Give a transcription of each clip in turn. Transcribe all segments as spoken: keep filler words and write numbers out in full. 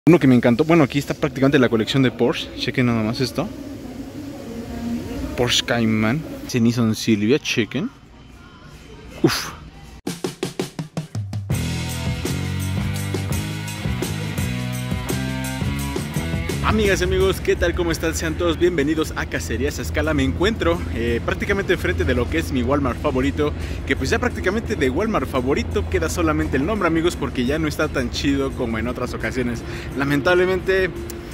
Uno que me encantó, bueno, aquí está prácticamente la colección de Porsche. Chequen nada más esto. Porsche Cayman, Nissan Silvia, chequen. Uf. Amigas y amigos, ¿qué tal? ¿Cómo están? Sean todos bienvenidos a Cacerías a Escala. Me encuentro eh, prácticamente enfrente de lo que es mi Walmart favorito, que pues ya prácticamente de Walmart favorito queda solamente el nombre, amigos, porque ya no está tan chido como en otras ocasiones. Lamentablemente,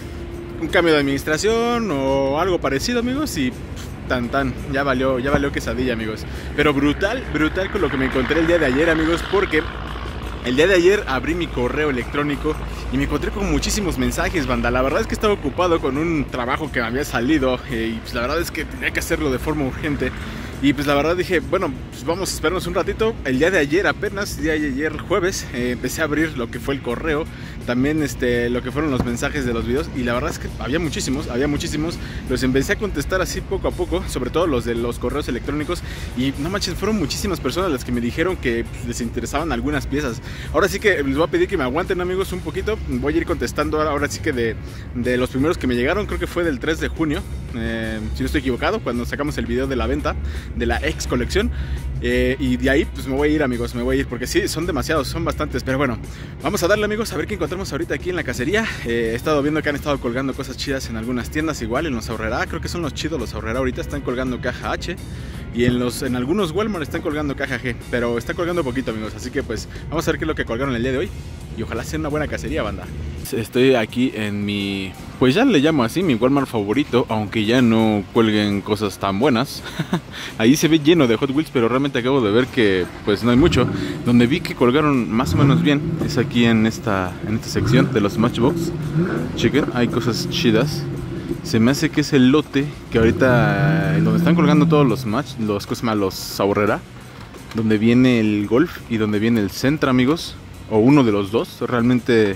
un cambio de administración o algo parecido, amigos, y pff, tan tan, ya valió, ya valió quesadilla, amigos. Pero brutal, brutal con lo que me encontré el día de ayer, amigos, porque el día de ayer abrí mi correo electrónico y me encontré con muchísimos mensajes, banda. La verdad es que estaba ocupado con un trabajo que me había salido eh, y pues la verdad es que tenía que hacerlo de forma urgente. Y pues la verdad dije, bueno, pues vamos a esperarnos un ratito. El día de ayer apenas, el día de ayer jueves, eh, empecé a abrir lo que fue el correo. También este, lo que fueron los mensajes de los videos. Y la verdad es que había muchísimos, había muchísimos. Los empecé a contestar así poco a poco, sobre todo los de los correos electrónicos. Y no manches, fueron muchísimas personas las que me dijeron que les interesaban algunas piezas. Ahora sí que les voy a pedir que me aguanten, amigos, un poquito. Voy a ir contestando ahora sí que de, de los primeros que me llegaron. Creo que fue del tres de junio, eh, si no estoy equivocado, cuando sacamos el video de la venta de la ex colección. Eh, y de ahí pues me voy a ir, amigos, me voy a ir porque sí, son demasiados, son bastantes. Pero bueno, vamos a darle, amigos, a ver qué encontramos ahorita aquí en la cacería. eh, He estado viendo que han estado colgando cosas chidas en algunas tiendas, igual en los Ahorrera. Creo que son los chidos los Ahorrera ahorita, están colgando caja H. Y en, los, en algunos Walmart están colgando caja G, pero está colgando poquito, amigos. Así que pues vamos a ver qué es lo que colgaron el día de hoy. Y ojalá sea una buena cacería, banda. Estoy aquí en mi, pues ya le llamo así, mi Walmart favorito, aunque ya no cuelguen cosas tan buenas. Ahí se ve lleno de Hot Wheels, pero realmente acabo de ver que pues no hay mucho. Donde vi que colgaron más o menos bien es aquí en esta, en esta sección de los Matchbox. Chequen, hay cosas chidas. Se me hace que es el lote que ahorita, en donde están colgando todos los match, los cosas los Ahorrera, donde viene el Golf y donde viene el Sentra, amigos, o uno de los dos. Realmente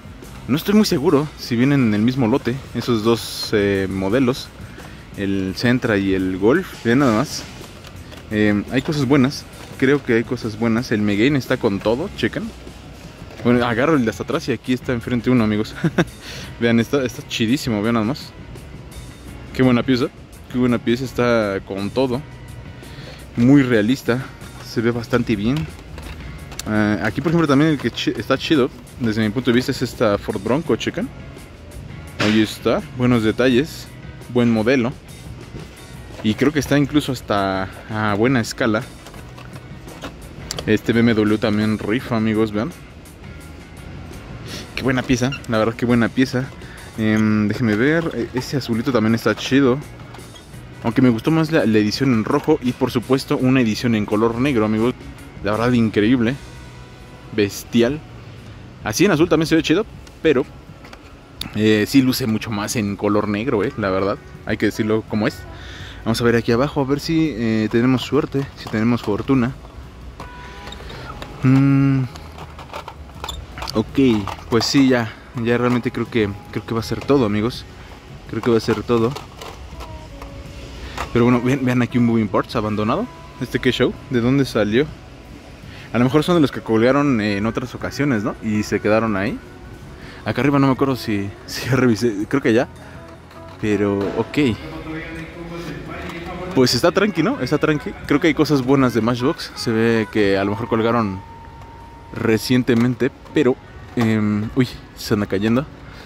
no estoy muy seguro si vienen en el mismo lote esos dos eh, modelos, el Sentra y el Golf. Vean nada más, eh, hay cosas buenas, creo que hay cosas buenas. El Megane está con todo, checan. Bueno, agarro el de hasta atrás y aquí está enfrente uno, amigos. Vean, está, está chidísimo, vean nada más. Qué buena pieza, qué buena pieza, está con todo. Muy realista, se ve bastante bien. Uh, aquí por ejemplo también el que ch está chido, desde mi punto de vista, es esta Ford Bronco, checan. Ahí está, buenos detalles, buen modelo. Y creo que está incluso hasta a buena escala. Este B M W también rifa, amigos, vean. Qué buena pieza, la verdad, qué buena pieza. eh, Déjenme ver, ese azulito también está chido. Aunque me gustó más la, la edición en rojo. Y por supuesto una edición en color negro, amigos. La verdad, increíble, bestial. Así en azul también se ve chido, pero eh, sí luce mucho más en color negro, eh, la verdad, hay que decirlo como es. Vamos a ver aquí abajo, a ver si eh, tenemos suerte, si tenemos fortuna. mm, Ok, pues sí, ya Ya realmente creo que Creo que va a ser todo, amigos. Creo que va a ser todo. Pero bueno, vean, vean aquí un Moving Parts abandonado. ¿Este qué show? ¿De dónde salió? A lo mejor son de los que colgaron en otras ocasiones, ¿no? Y se quedaron ahí. Acá arriba no me acuerdo si, si ya revisé, creo que ya. Pero, ok. Pues está tranqui, ¿no? Está tranqui. Creo que hay cosas buenas de Matchbox. Se ve que a lo mejor colgaron recientemente, pero eh, uy, se anda cayendo.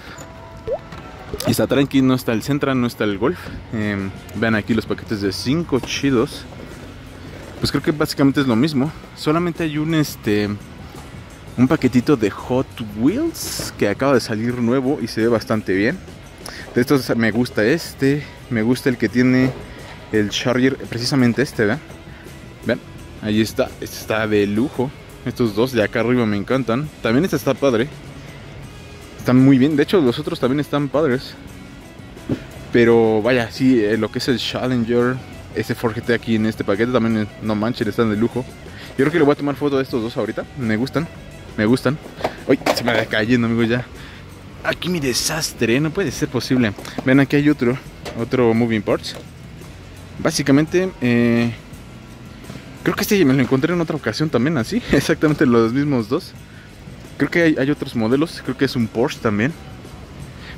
Y está tranqui, no está el Sentra, no está el Golf. eh, Vean aquí los paquetes de cinco chidos. Pues creo que básicamente es lo mismo. Solamente hay un este un paquetito de Hot Wheels que acaba de salir nuevo y se ve bastante bien. De estos me gusta este, me gusta el que tiene el Charger, precisamente este, ¿ven? Ven, ahí está, este está de lujo. Estos dos de acá arriba me encantan. También este está padre. Están muy bien, de hecho los otros también están padres. Pero vaya, sí, eh, lo que es el Challenger, ese Ford G T aquí en este paquete también, no manchen, están de lujo. Yo creo que le voy a tomar foto de estos dos ahorita. Me gustan, me gustan. Uy, se me va cayendo, amigos, ya. Aquí mi desastre, no puede ser posible. Ven, aquí hay otro, otro Moving Parts. Básicamente, eh, creo que este me lo encontré en otra ocasión también así. Exactamente los mismos dos. Creo que hay, hay otros modelos, creo que es un Porsche también.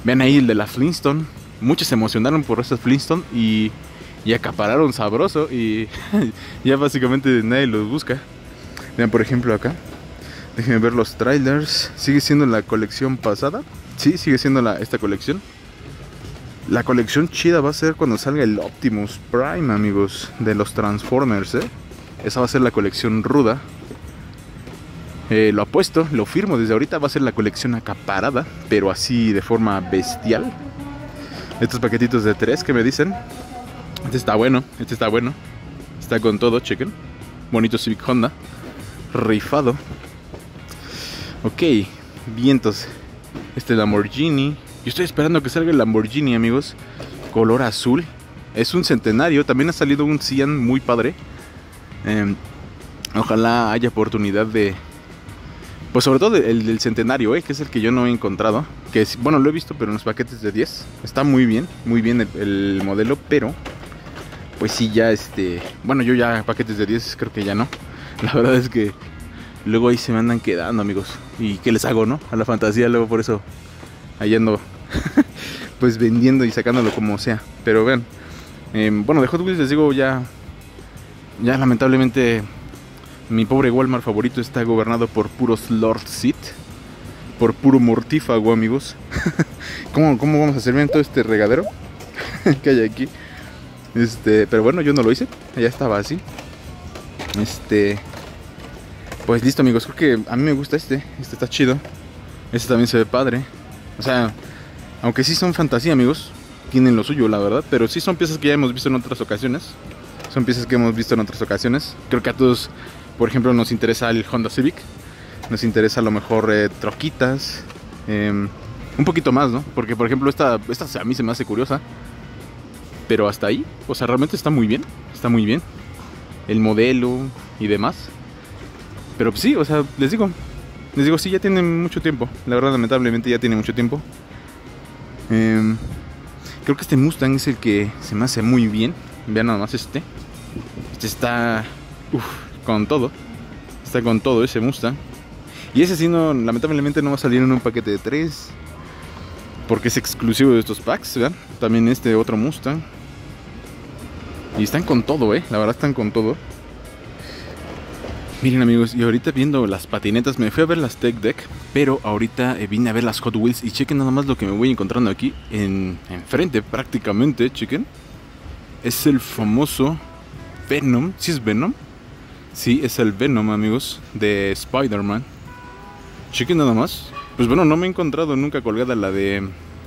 Vean ahí el de la Flintstone. Muchos se emocionaron por esa Flintstone y, y acapararon sabroso. Y ya básicamente nadie los busca. Vean por ejemplo acá. Déjenme ver los trailers. ¿Sigue siendo la colección pasada? Sí, sigue siendo la, esta colección. La colección chida va a ser cuando salga el Optimus Prime, amigos, de los Transformers, ¿eh? Esa va a ser la colección ruda. Eh, lo apuesto, lo firmo desde ahorita. Va a ser la colección acaparada, pero así de forma bestial. Estos paquetitos de tres que me dicen. Este está bueno, este está bueno. Está con todo, chequen. Bonito Civic Honda. Rifado. Ok, vientos. Este Lamborghini. Yo estoy esperando que salga el Lamborghini, amigos. Color azul. Es un centenario. También ha salido un Cian muy padre. Eh, ojalá haya oportunidad de... Pues sobre todo el del centenario, eh, que es el que yo no he encontrado. Que es, bueno, lo he visto, pero en los paquetes de diez. Está muy bien, muy bien el, el modelo, pero... Pues sí, ya este... Bueno, yo ya paquetes de diez creo que ya no. La verdad es que... Luego ahí se me andan quedando, amigos. ¿Y qué les hago, no? A la fantasía, luego por eso... Ahí ando... pues vendiendo y sacándolo como sea. Pero vean... Eh, bueno, de Hot Wheels les digo ya... Ya lamentablemente... Mi pobre Walmart favorito está gobernado por puros Lord Sith. Por puro mortífago, amigos. ¿Cómo, ¿Cómo vamos a hacer bien todo este regadero que hay aquí? Este, pero bueno, yo no lo hice. Ya estaba así. Este... Pues listo, amigos. Creo que a mí me gusta este. Este está chido. Este también se ve padre. O sea, aunque sí son fantasía, amigos. Tienen lo suyo, la verdad. Pero sí son piezas que ya hemos visto en otras ocasiones. Son piezas que hemos visto en otras ocasiones. Creo que a todos... Por ejemplo, nos interesa el Honda Civic. Nos interesa a lo mejor eh, troquitas. Eh, un poquito más, ¿no? Porque, por ejemplo, esta, esta a mí se me hace curiosa. Pero hasta ahí, o sea, realmente está muy bien. Está muy bien. El modelo y demás. Pero pues, sí, o sea, les digo. Les digo, sí, ya tiene mucho tiempo. La verdad, lamentablemente ya tiene mucho tiempo. Eh, creo que este Mustang es el que se me hace muy bien. Vean nada más este. Este está... Uf, con todo. Está con todo ese Mustang. Y ese sí no, lamentablemente no va a salir en un paquete de tres. Porque es exclusivo de estos packs, ¿verdad? También este otro Mustang. Y están con todo, eh. La verdad están con todo. Miren, amigos, y ahorita viendo las patinetas, me fui a ver las Tech Deck. Pero ahorita eh, vine a ver las Hot Wheels. Y chequen nada más lo que me voy encontrando aquí. En, enfrente prácticamente, chequen. Es el famoso Venom. ¿Sí es Venom? Sí, es el Venom, amigos, de Spider-Man. Chequen nada más. Pues bueno, no me he encontrado nunca colgada la de...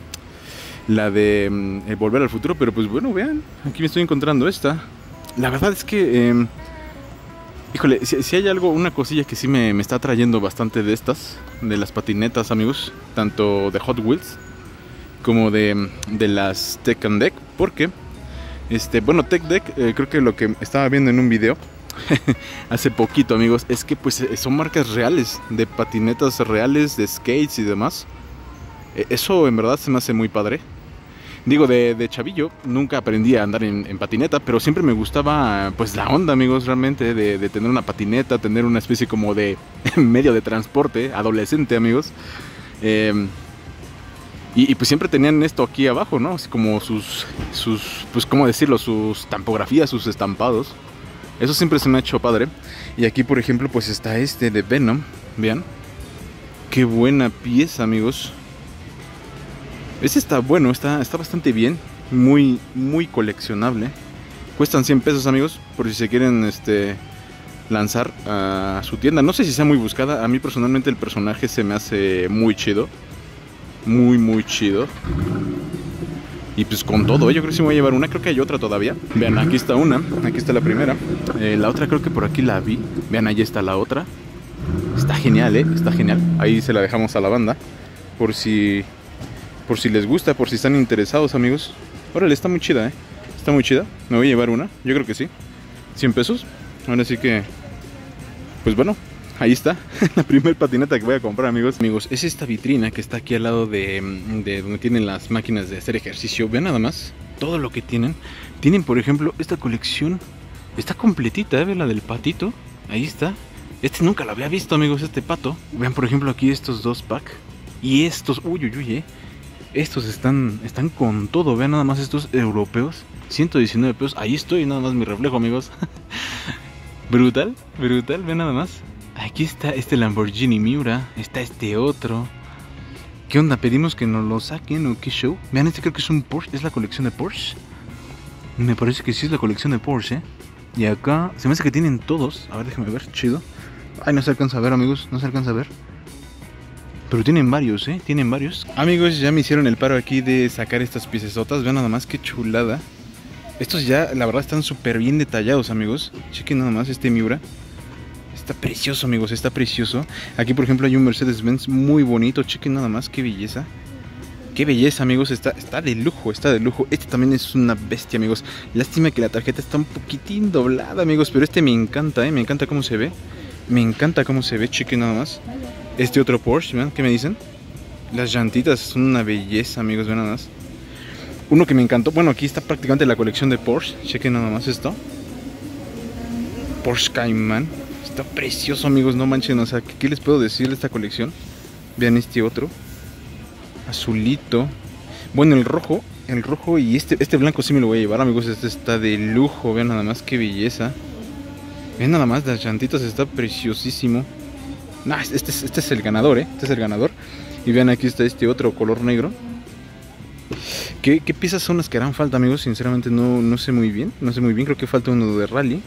La de eh, Volver al Futuro. Pero pues bueno, vean, aquí me estoy encontrando esta. La verdad es que... Eh, híjole, si, si hay algo, una cosilla que sí me, me está trayendo bastante de estas. De las patinetas, amigos. Tanto de Hot Wheels como de, de las Tech and Deck. Porque... Este, bueno, Tech Deck, eh, creo que lo que estaba viendo en un video hace poquito, amigos, es que pues son marcas reales, de patinetas reales, de skates y demás. eh, Eso en verdad se me hace muy padre. Digo, de, de chavillo nunca aprendí a andar en, en patineta, pero siempre me gustaba pues la onda, amigos, realmente de, de tener una patineta, tener una especie como de medio de transporte adolescente, amigos. Eh... Y, y pues siempre tenían esto aquí abajo, ¿no? Así como sus, sus, pues cómo decirlo, sus tampografías, sus estampados. Eso siempre se me ha hecho padre. Y aquí, por ejemplo, pues está este de Venom. Vean. Qué buena pieza, amigos. Este está bueno, está, está bastante bien. Muy, muy coleccionable. Cuestan cien pesos, amigos, por si se quieren este, lanzar a su tienda. No sé si sea muy buscada. A mí personalmente el personaje se me hace muy chido. Muy, muy chido. Y pues con todo, ¿eh? Yo creo que sí me voy a llevar una. Creo que hay otra todavía. Vean, aquí está una. Aquí está la primera. eh, La otra creo que por aquí la vi. Vean, ahí está la otra. Está genial, ¿eh? Está genial. Ahí se la dejamos a la banda. Por si... Por si les gusta, por si están interesados, amigos. Órale, está muy chida, ¿eh? Está muy chida. Me voy a llevar una. Yo creo que sí. cien pesos. Ahora sí que... Pues bueno, ahí está, la primer patineta que voy a comprar, amigos. Amigos, es esta vitrina que está aquí al lado de, de donde tienen las máquinas de hacer ejercicio. Vean nada más todo lo que tienen. Tienen, por ejemplo, esta colección. Está completita, ¿eh? La del patito. Ahí está. Este nunca lo había visto, amigos, este pato. Vean, por ejemplo, aquí estos dos packs. Y estos, uy, uy, uy, eh. Estos están, están con todo. Vean nada más estos europeos. ciento diecinueve pesos. Ahí estoy, nada más mi reflejo, amigos. Brutal, brutal. Vean nada más. Aquí está este Lamborghini Miura. Está este otro. ¿Qué onda? ¿Pedimos que nos lo saquen o qué show? Vean, este creo que es un Porsche. ¿Es la colección de Porsche? Me parece que sí es la colección de Porsche, ¿eh? Y acá se me hace que tienen todos. A ver, déjenme ver, chido. Ay, no se alcanza a ver, amigos. No se alcanza a ver. Pero tienen varios, ¿eh? Tienen varios. Amigos, ya me hicieron el paro aquí de sacar estas piecesotas. Vean nada más qué chulada. Estos ya, la verdad, están súper bien detallados, amigos. Chequen nada más este Miura. Está precioso, amigos, está precioso. Aquí, por ejemplo, hay un Mercedes-Benz muy bonito. Chequen nada más, qué belleza. Qué belleza, amigos, está, está de lujo, está de lujo. Este también es una bestia, amigos. Lástima que la tarjeta está un poquitín doblada, amigos. Pero este me encanta, ¿eh? Me encanta cómo se ve. Me encanta cómo se ve, chequen nada más. Este otro Porsche, ¿ven? ¿Qué me dicen? Las llantitas son una belleza, amigos, ven nada más. Uno que me encantó, bueno, aquí está prácticamente la colección de Porsche. Chequen nada más esto. Porsche Cayman. Está precioso, amigos, no manchen. O sea, ¿qué, qué les puedo decir de esta colección? Vean este otro. Azulito. Bueno, el rojo. El rojo y este, este blanco sí me lo voy a llevar, amigos. Este está de lujo. Vean nada más, qué belleza. Vean nada más, las llantitas, está preciosísimo. Nah, este, es, este es el ganador, ¿eh? Este es el ganador. Y vean, aquí está este otro color negro. ¿Qué, qué piezas son las que harán falta, amigos? Sinceramente no, no sé muy bien. No sé muy bien, creo que falta uno de rally.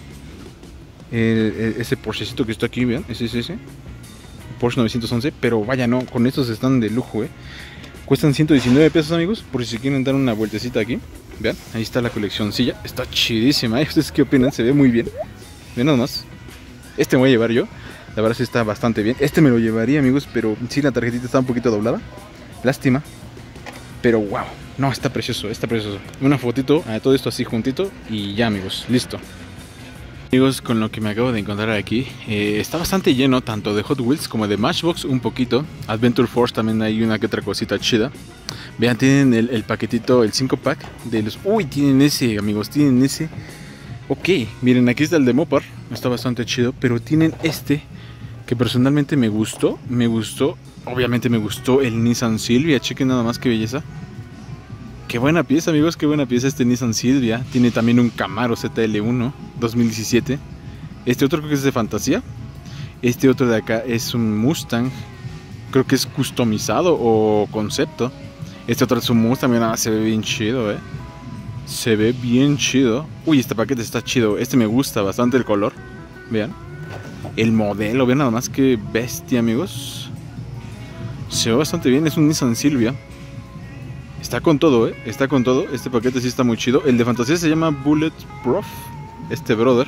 El, el, ese Porschecito que está aquí, vean, ese es ese. Porsche novecientos once, pero vaya, no, con estos están de lujo, ¿eh? Cuestan ciento diecinueve pesos, amigos, por si quieren dar una vueltecita aquí. Vean, ahí está la coleccioncilla. Está chidísima, ¿eh? ¿Ustedes qué opinan? Se ve muy bien. Vean nada más. Este me voy a llevar yo. La verdad sí está bastante bien. Este me lo llevaría, amigos, pero sí la tarjetita está un poquito doblada. Lástima. Pero wow, no, está precioso, está precioso. Una fotito, a todo esto así juntito y ya, amigos, listo. Amigos, con lo que me acabo de encontrar aquí, eh, está bastante lleno tanto de Hot Wheels como de Matchbox un poquito. Adventure Force también hay una que otra cosita chida. Vean, tienen el, el paquetito, el cinco pack de los... Uy, tienen ese, amigos, tienen ese. Ok, miren, aquí está el de Mopar, está bastante chido, pero tienen este que personalmente me gustó, me gustó, obviamente me gustó el Nissan Silvia, chequen nada más qué belleza. Qué buena pieza, amigos, qué buena pieza este Nissan Silvia. Tiene también un Camaro Z L uno dos mil diecisiete. Este otro creo que es de fantasía. Este otro de acá es un Mustang, creo que es customizado o concepto. Este otro es un Mustang, mira, se ve bien chido, eh. Se ve bien chido. Uy, este paquete está chido. Este me gusta bastante el color. Vean. El modelo, vean nada más que bestia, amigos. Se ve bastante bien. Es un Nissan Silvia. Está con todo, eh. Está con todo. Este paquete sí está muy chido. El de fantasía se llama Bulletproof. Este brother.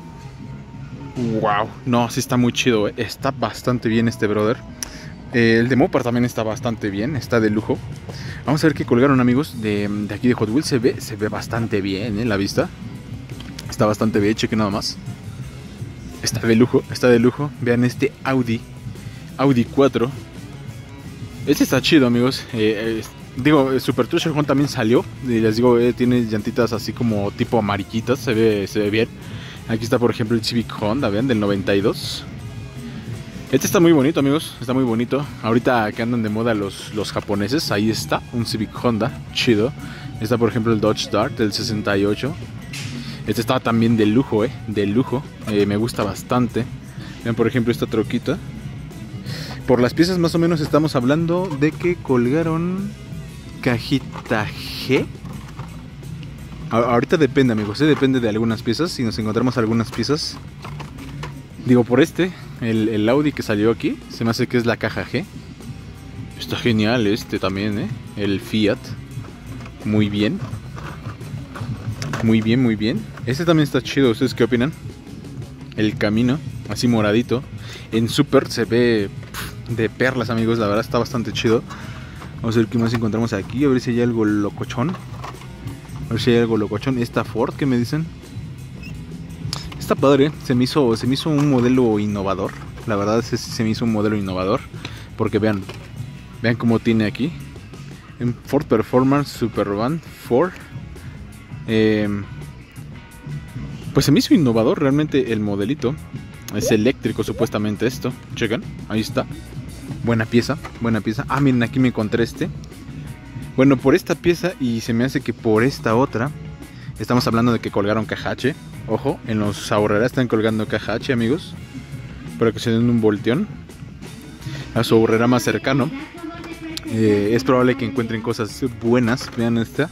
Wow. No, sí está muy chido, eh. Está bastante bien este brother. Eh, el de Mopar también está bastante bien. Está de lujo. Vamos a ver qué colgaron, amigos, de, de aquí de Hot Wheels. Se ve, se ve bastante bien, ¿eh? La vista. Está bastante bien, chequen nada más. Está de lujo, está de lujo. Vean este Audi. Audi cuatro. Este está chido, amigos. Eh, eh, digo, Super Treasure Hunt también salió. Y les digo, eh, tiene llantitas así como tipo amarillitas. Se ve, se ve bien. Aquí está, por ejemplo, el Civic Honda, vean, del noventa y dos. Este está muy bonito, amigos, está muy bonito. Ahorita que andan de moda los, los japoneses, ahí está, un Civic Honda, chido. Está, por ejemplo, el Dodge Dart del sesenta y ocho. Este está también de lujo, eh, de lujo. Eh, me gusta bastante. Vean, por ejemplo, esta troquita. Por las piezas más o menos estamos hablando de que colgaron cajita G. A ahorita depende, amigos, eh, depende de algunas piezas. Si nos encontramos algunas piezas. Digo, por este, el, el Audi que salió aquí, se me hace que es la caja G. Está genial este también, ¿eh? El Fiat. Muy bien. Muy bien, muy bien. Este también está chido, ¿ustedes qué opinan? El Camino, así moradito. En Super se ve pff, de perlas, amigos, la verdad está bastante chido. Vamos a ver qué más encontramos aquí, a ver si hay algo locochón. A ver si hay algo locochón. Esta Ford, ¿qué me dicen? Está padre, se me hizo, se me hizo un modelo innovador. La verdad es que se me hizo un modelo innovador. Porque vean, vean cómo tiene aquí. En Ford Performance Supervan Ford. Eh, pues se me hizo innovador realmente el modelito. Es eléctrico supuestamente esto. Chequen, ahí está. Buena pieza, buena pieza. Ah, miren, aquí me encontré este. Bueno, por esta pieza y se me hace que por esta otra. Estamos hablando de que colgaron caja H. Ojo, en los ahorreras están colgando caja H, amigos, para que se den un volteón a su ahorrera más cercano. eh, Es probable que encuentren cosas buenas. Vean esta.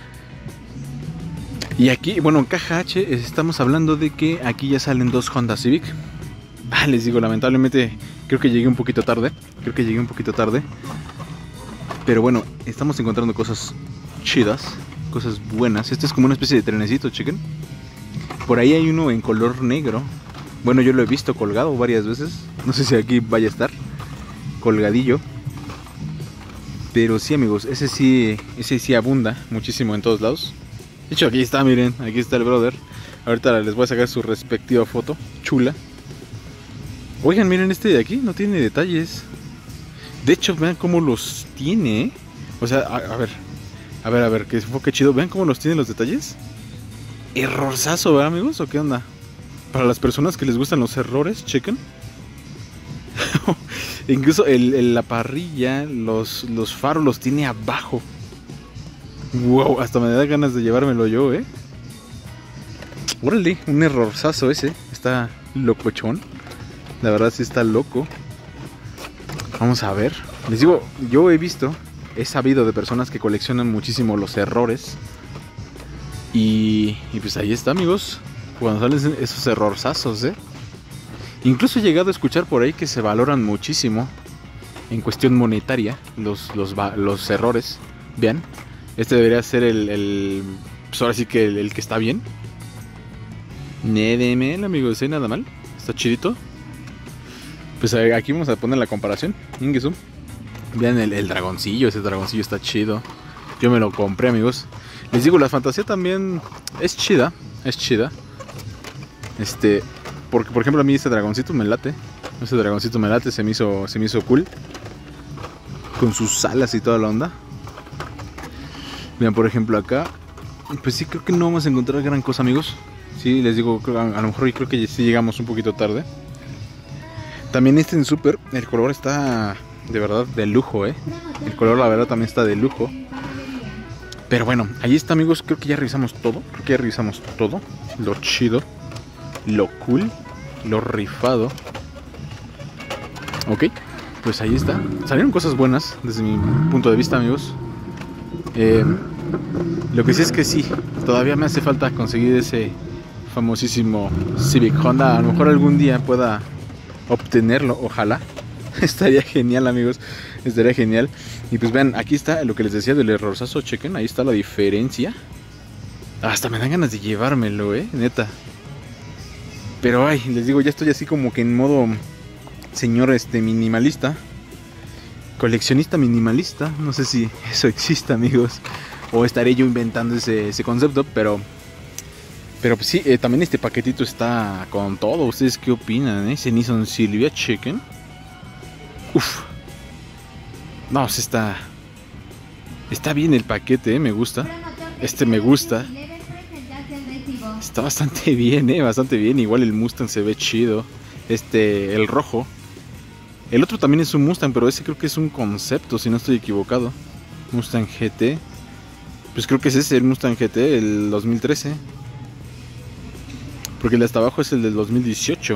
Y aquí, bueno, en caja H estamos hablando de que aquí ya salen dos Honda Civic. Ah, les digo, lamentablemente creo que llegué un poquito tarde. Creo que llegué un poquito tarde. Pero bueno, estamos encontrando cosas chidas, cosas buenas. Este es como una especie de trenecito, chequen. Por ahí hay uno en color negro. Bueno, yo lo he visto colgado varias veces. No sé si aquí vaya a estar colgadillo. Pero sí, amigos, ese sí, ese sí abunda muchísimo en todos lados. De hecho, aquí está, miren, aquí está el brother. Ahorita les voy a sacar su respectiva foto, chula. Oigan, miren, este de aquí no tiene detalles. De hecho, vean cómo los tiene, ¿eh? O sea, a, a ver, a ver, a ver, que se enfoque chido. Vean cómo los tiene los detalles. Errorzazo, ¿verdad, amigos? ¿O qué onda? Para las personas que les gustan los errores, chequen. Incluso el, el, la parrilla, los, los faros los tiene abajo. Wow, hasta me da ganas de llevármelo yo, ¿eh? Órale, un errorzazo ese. Está locochón. La verdad sí está loco. Vamos a ver. Les digo, yo he visto, he sabido de personas que coleccionan muchísimo los errores. Y, y pues ahí está, amigos. Cuando salen esos errorzazos, ¿eh? Incluso he llegado a escuchar por ahí que se valoran muchísimo en cuestión monetaria los, los, los errores. Vean. Este debería ser el, el pues ahora sí que el, el que está bien. N D M, amigos, ¿eh? Nada mal. Está chidito. Pues aquí vamos a poner la comparación. Ingesu. Vean el, el dragoncillo. Ese dragoncillo está chido. Yo me lo compré, amigos. Les digo, la fantasía también es chida. Es chida. Este, porque por ejemplo a mí este dragoncito me late. Ese dragoncito me late, se me hizo, se me hizo cool. Con sus alas y toda la onda. Vean, por ejemplo acá. Pues sí, creo que no vamos a encontrar gran cosa, amigos. Sí, les digo, a lo mejor creo que sí llegamos un poquito tarde. También este en Super, el color está de verdad de lujo, ¿eh? El color la verdad también está de lujo. Pero bueno, ahí está, amigos, creo que ya revisamos todo. Creo que ya revisamos todo. Lo chido, lo cool, lo rifado. Ok, pues ahí está. Salieron cosas buenas desde mi punto de vista, amigos. Eh, lo que sí es que sí, todavía me hace falta conseguir ese famosísimo Civic Honda. A lo mejor algún día pueda obtenerlo, ojalá. Estaría genial, amigos, estaría genial. Y pues vean, aquí está lo que les decía del errorzazo. Chequen, ahí está la diferencia. Hasta me dan ganas de llevármelo, eh, neta. Pero ay, les digo, ya estoy así como que en modo señor este minimalista, coleccionista minimalista. No sé si eso existe, amigos, o estaré yo inventando ese, ese concepto. Pero Pero pues sí, eh, también este paquetito está con todo. ¿Ustedes qué opinan, eh? Ese Nissan Silvia, chequen. Uf. No, se está... Está bien el paquete, eh, me gusta. Este me gusta. Está bastante bien, eh, bastante bien. Igual el Mustang se ve chido. Este, el rojo. El otro también es un Mustang, pero ese creo que es un concepto, si no estoy equivocado. Mustang G T. Pues creo que ese es el Mustang G T, el dos mil trece. Porque el de hasta abajo es el del dos mil dieciocho.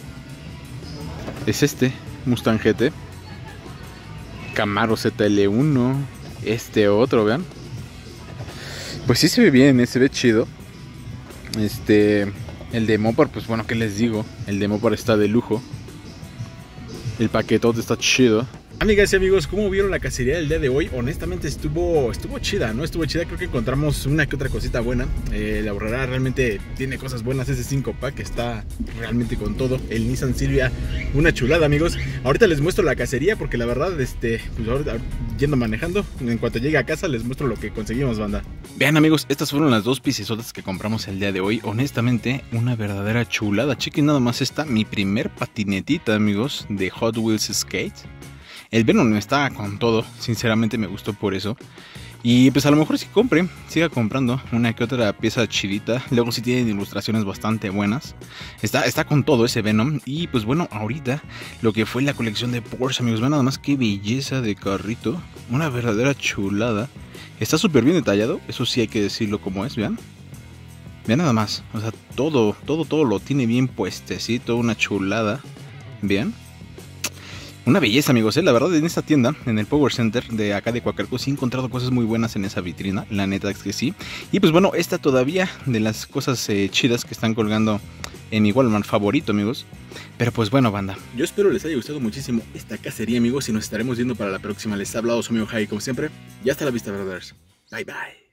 Es este, Mustang G T. Camaro Z L uno. Este otro, vean. Pues sí se ve bien, ¿eh? Se ve chido. Este, el de Mopar, pues bueno, ¿qué les digo? El de Mopar está de lujo. El paquetote está chido. Amigas y amigos, ¿cómo vieron la cacería del día de hoy? Honestamente estuvo estuvo chida, ¿no? Estuvo chida, creo que encontramos una que otra cosita buena. eh, La Ahorrera realmente tiene cosas buenas. Ese cinco pack está realmente con todo. El Nissan Silvia, una chulada, amigos. Ahorita les muestro la cacería porque la verdad, este, pues ahorita yendo manejando, en cuanto llegue a casa les muestro lo que conseguimos, banda. Vean, amigos, estas fueron las dos piecesotas que compramos el día de hoy. Honestamente, una verdadera chulada. Chequen nada más esta, mi primer patinetita, amigos, de Hot Wheels Skate. El Venom está con todo, sinceramente me gustó por eso. Y pues a lo mejor si compre, siga comprando una que otra pieza chidita. Luego sí tienen ilustraciones bastante buenas. Está, está con todo ese Venom. Y pues bueno, ahorita lo que fue la colección de Porsche, amigos. Vean nada más qué belleza de carrito. Una verdadera chulada. Está súper bien detallado, eso sí hay que decirlo como es, vean. Vean nada más, o sea, todo, todo, todo lo tiene bien puestecito, una chulada. Vean. Una belleza, amigos, ¿eh? La verdad, en esta tienda, en el Power Center de acá de Coacalco, sí he encontrado cosas muy buenas en esa vitrina, la neta es que sí. Y pues bueno, esta todavía de las cosas eh, chidas que están colgando en mi Walmart favorito, amigos. Pero pues bueno, banda, yo espero les haya gustado muchísimo esta cacería, amigos, y nos estaremos viendo para la próxima. Les ha hablado su amigo Jai, como siempre, y hasta la vista, brothers. Bye, bye.